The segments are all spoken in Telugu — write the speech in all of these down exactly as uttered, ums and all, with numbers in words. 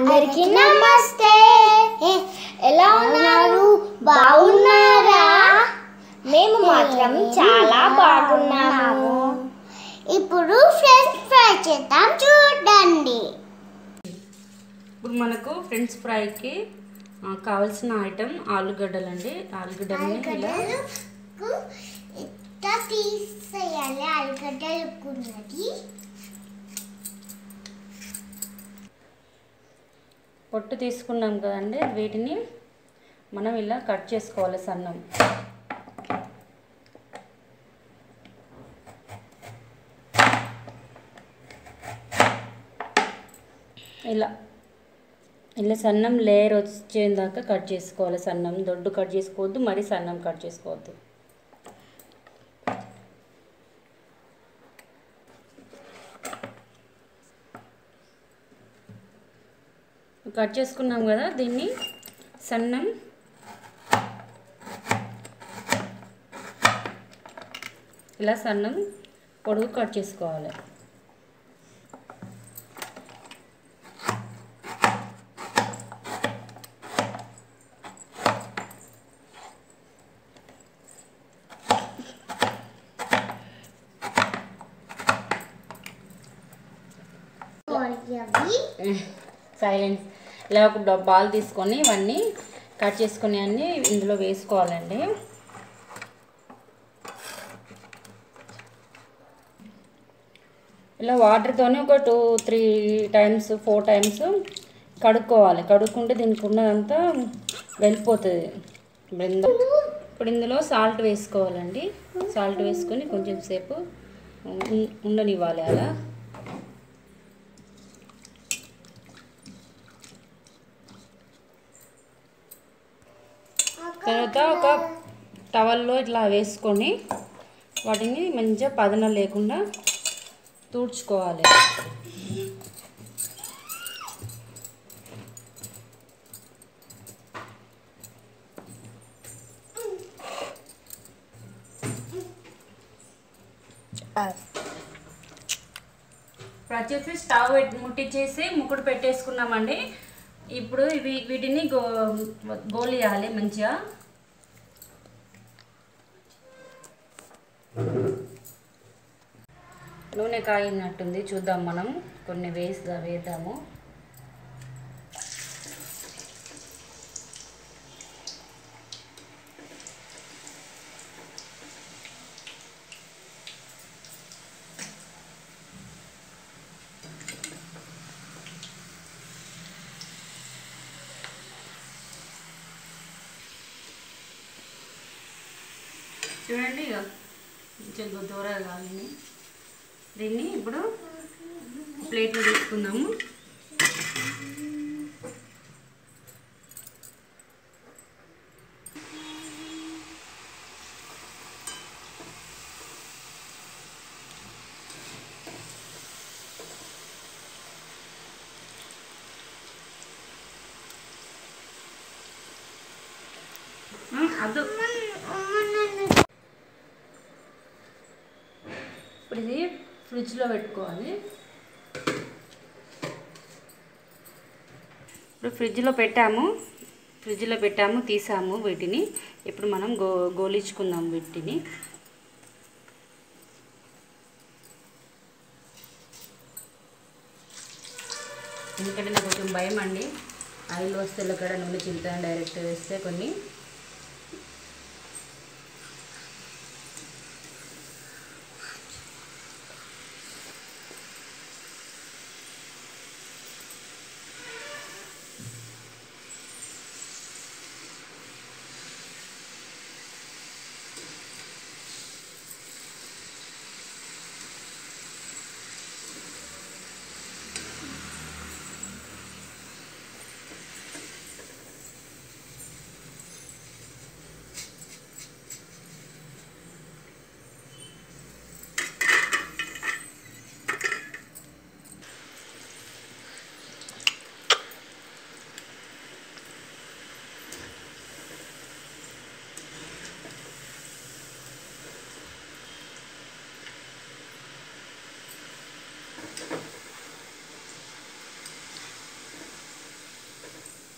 అందరికీ నమస్తే. ఎలా ఉన్నారు? బాగున్నారా? మేము మాత్రం చాలా బాగున్నాము. ఇప్పుడు ఫ్రెంచ్ ఫ్రై చేద్దాం, చూడండి. ఇప్పుడు మనకు ఫ్రెంచ్ ఫ్రైకి కావాల్సిన ఐటమ్ ఆలుగడ్డలు అండి. ఆలుగడ్డలని ఇలా ఇట్లా తీసేయాలి. ఆలుగడ్డలు ఉన్నది పొట్టు తీసుకున్నాం కదండి, వీటిని మనం ఇలా కట్ చేసుకోవాలి సన్నం. ఇలా ఇలా సన్నం లేయర్ వచ్చేదాకా కట్ చేసుకోవాలి. సన్నం దొడ్డు కట్ చేసుకోవద్దు, మరి సన్నం కట్ చేసుకోవద్దు. కట్ చేసుకున్నాం కదా, దీన్ని సన్నం ఇలా సన్నం పొడుగు కట్ చేసుకోవాలి. సైలెన్స్. ఇలా ఒక డబ్బాలు తీసుకొని ఇవన్నీ కట్ చేసుకుని అన్నీ ఇందులో వేసుకోవాలండి. ఇలా వాటర్తోనే ఒక two three times four times కడుక్కోవాలి. కడుక్కుంటే దీనికి ఉన్నదంతా వెళ్ళిపోతుంది. ఇప్పుడు ఇందులో సాల్ట్ వేసుకోవాలండి. సాల్ట్ వేసుకొని కొంచెం సేపు ఉండనివ్వాలి. అలా తర్వాత ఒక టవల్లో ఇట్లా వేసుకొని వాటిని మంచిగా పదన లేకుండా తుడుచుకోవాలి. ఇప్పుడు వచ్చేసి స్టవ్ ముట్టించేసి ముక్కుడు పెట్టేసుకున్నామండి. ఇప్పుడు ఇవి వీటిని గో గోలియాలి మంచిగా. నూనె కాగినట్టుంది, చూద్దాం. మనం కొన్ని వేసి వేద్దాము. చూడండి, ఇక కొంచెం దూరంగా కావాలి. దీన్ని ఇప్పుడు ప్లేట్లో తీసుకుందాము. అదు ఇప్పుడు ఇది ఫ్రిడ్జ్లో పెట్టుకోవాలి. ఇప్పుడు ఫ్రిడ్జ్లో పెట్టాము ఫ్రిడ్జ్లో పెట్టాము తీసాము వీటిని. ఇప్పుడు మనం గో గోలించుకుందాం వీటిని. ఎందుకంటే నాకు కొంచెం భయం అండి, ఆయిల్ వస్తే ఇక్కడ నూనె చిల్లుతాను డైరెక్ట్ వేస్తే కొన్ని.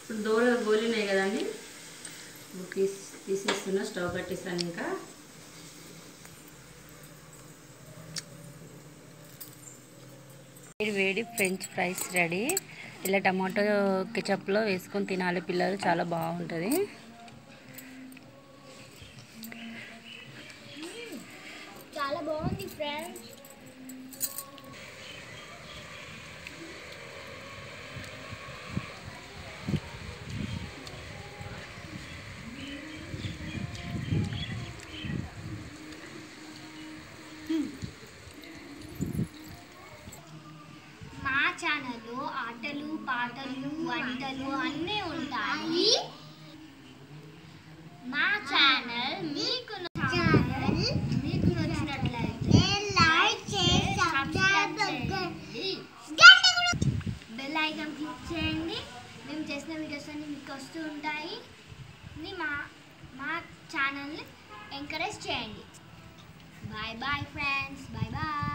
ఇప్పుడు దోర గోలినాయి కదండి, తీసి తీసేస్తున్నా. స్టవ్ కట్టేసాను. ఇంకా వేడి వేడి ఫ్రెంచ్ ఫ్రైస్ రెడీ. ఇలా టమాటో కెచప్లో వేసుకొని తినాలి పిల్లలు, చాలా బాగుంటుంది. చాలా బాగుంది ఫ్రెండ్స్. మా ఛానల్లో ఆటలు పాటలు వంటలు అన్నీ ఉంటాయి. మా ఛానల్ మీకు ఛానల్ మీకు నచ్చినట్లయితే లైక్ చేసి సబ్స్క్రైబ్ చేయండి. బెల్ ఐకాన్ క్లిక్ చేయండి. మేము చేసిన వీడియోస్ అన్ని మీకు వస్తూ ఉంటాయి. మా మా ఛానల్ని ఎంకరేజ్ చేయండి. Bye bye friends. Bye bye.